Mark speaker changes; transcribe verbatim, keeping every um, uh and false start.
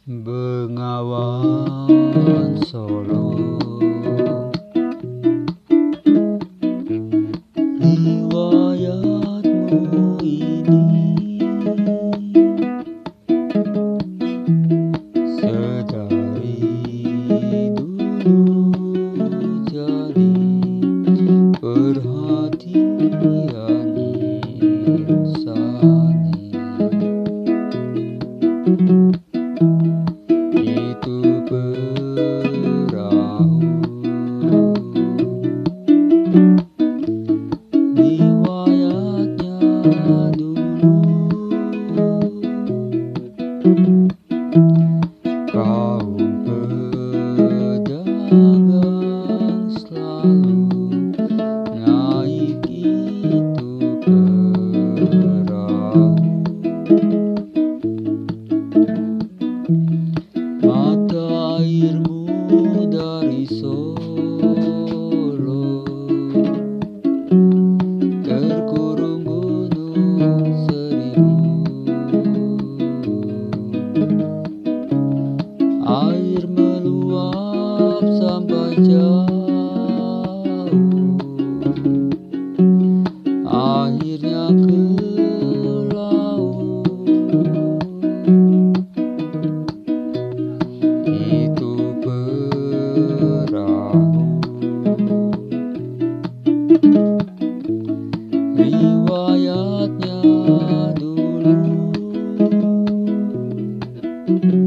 Speaker 1: Bengawan Solo, riwayatmu ini sedari dulu jadi perhatian insani. Itu perahu riwayatnya dulu, kaum pedagang selalu naik itu perahu. Mata airmu dari Solo terkurung gunung seribu, air meluap sampai jauh, akhirnya ke laut. Itu perahu riwayatnya dulu.